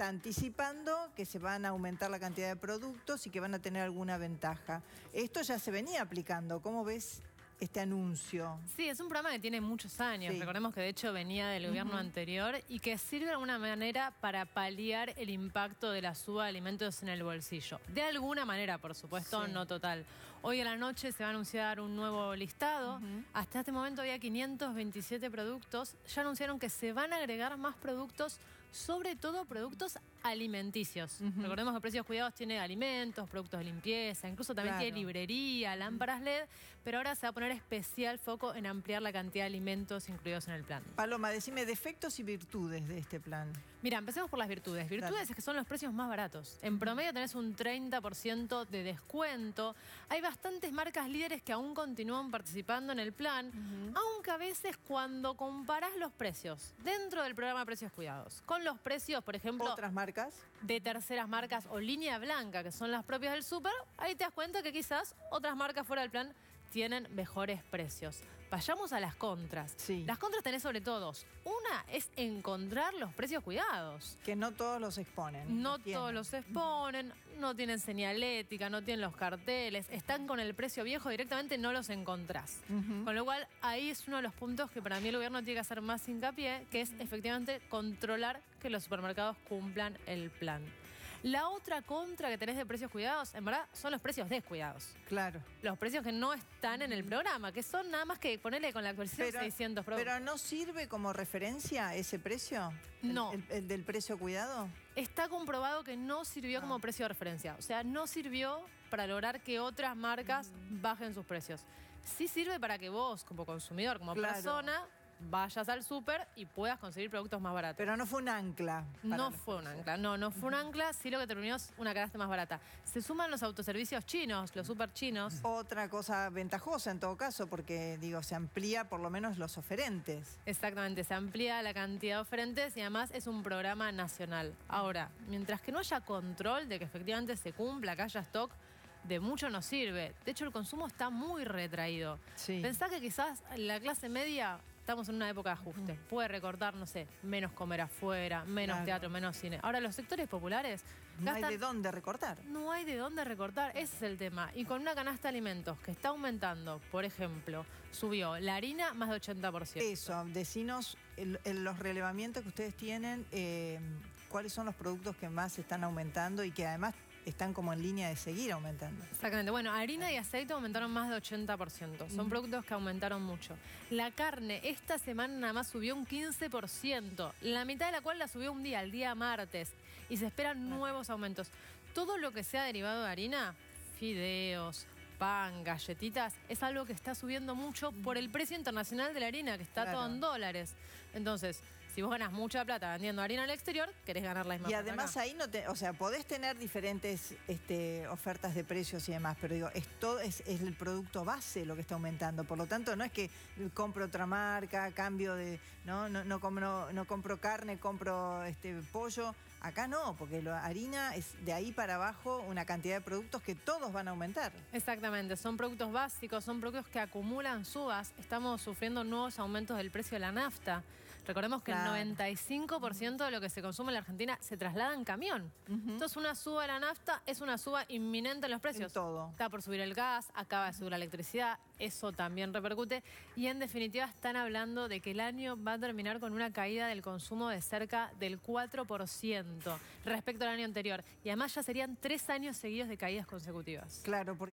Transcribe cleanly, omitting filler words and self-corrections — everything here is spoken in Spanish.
está anticipando que se van a aumentar la cantidad de productos y que van a tener alguna ventaja. Esto ya se venía aplicando. ¿Cómo ves este anuncio? Sí, es un programa que tiene muchos años. Sí. Recordemos que de hecho venía del gobierno anterior y que sirve de alguna manera para paliar el impacto de la suba de alimentos en el bolsillo. De alguna manera, por supuesto, Sí. no total. Hoy a la noche se va a anunciar un nuevo listado. Hasta este momento había 527 productos. Ya anunciaron que se van a agregar más productos, sobre todo productos alimenticios. Recordemos que Precios Cuidados tiene alimentos, productos de limpieza, incluso también tiene librería, lámparas LED, pero ahora se va a poner especial foco en ampliar la cantidad de alimentos incluidos en el plan. Paloma, decime defectos y virtudes de este plan. Mira, empecemos por las virtudes. Virtudes es que son los precios más baratos. En promedio tenés un 30% de descuento. Hay bastantes marcas líderes que aún continúan participando en el plan, aunque a veces cuando comparás los precios dentro del programa Precios Cuidados con los precios, por ejemplo, ¿Otras marcas? de terceras marcas o línea blanca, que son las propias del súper, ahí te das cuenta que quizás otras marcas fuera del plan tienen mejores precios. Vayamos a las contras. Sí. Las contras tenés sobre todo dos. Una es encontrar los precios cuidados. Que no todos los exponen. No todos los exponen, no tienen señalética, no tienen los carteles, están con el precio viejo, directamente no los encontrás. Con lo cual, ahí es uno de los puntos que para mí el gobierno tiene que hacer más hincapié, que es efectivamente controlar que los supermercados cumplan el plan. La otra contra que tenés de precios cuidados, en verdad, son los precios descuidados. Claro. Los precios que no están en el programa, que son nada más que ponerle con la actualización 600 productos. ¿Pero no sirve como referencia ese precio? No. ¿El del precio cuidado? Está comprobado que no sirvió como precio de referencia. O sea, no sirvió para lograr que otras marcas bajen sus precios. Sí sirve para que vos, como consumidor, como persona, vayas al súper y puedas conseguir productos más baratos. Pero no fue un ancla. No fue un ancla, no fue un ancla, sí lo que terminó es una canasta más barata. Se suman los autoservicios chinos, los super chinos. Otra cosa ventajosa en todo caso, porque digo, se amplía por lo menos los oferentes. Exactamente, se amplía la cantidad de oferentes y además es un programa nacional. Ahora, mientras que no haya control de que efectivamente se cumpla, que haya stock, de mucho nos sirve. De hecho, el consumo está muy retraído. Sí. Pensá que quizás la clase media, estamos en una época de ajuste. Puede recortar, no sé, menos comer afuera, menos teatro, menos cine. Ahora, los sectores populares No hay de dónde recortar. No hay de dónde recortar, ese es el tema. Y con una canasta de alimentos que está aumentando, por ejemplo, subió la harina más de 80%. Eso, decinos los relevamientos que ustedes tienen, cuáles son los productos que más están aumentando y que además están como en línea de seguir aumentando. Exactamente. Bueno, harina y aceite aumentaron más de 80%. Son productos que aumentaron mucho. La carne esta semana nada más subió un 15%, la mitad de la cual la subió un día, el día martes. Y se esperan nuevos aumentos. Todo lo que sea derivado de harina, fideos, pan, galletitas, es algo que está subiendo mucho por el precio internacional de la harina, que está todo en dólares. Entonces, si vos ganas mucha plata vendiendo harina al exterior, querés ganar la misma plata. Y además ahí o sea, podés tener diferentes ofertas de precios y demás, pero digo, es el producto base lo que está aumentando. Por lo tanto, no es que compro otra marca, cambio de, no compro carne, compro pollo. Acá no, porque la harina es de ahí para abajo una cantidad de productos que todos van a aumentar. Exactamente, son productos básicos, son productos que acumulan subas. Estamos sufriendo nuevos aumentos del precio de la nafta. Recordemos que el 95% de lo que se consume en la Argentina se traslada en camión. Entonces, una suba de la nafta es una suba inminente en los precios. En todo. Está por subir el gas, acaba de subir la electricidad, eso también repercute. Y en definitiva están hablando de que el año va a terminar con una caída del consumo de cerca del 4% respecto al año anterior. Y además ya serían 3 años seguidos de caídas consecutivas. Claro, porque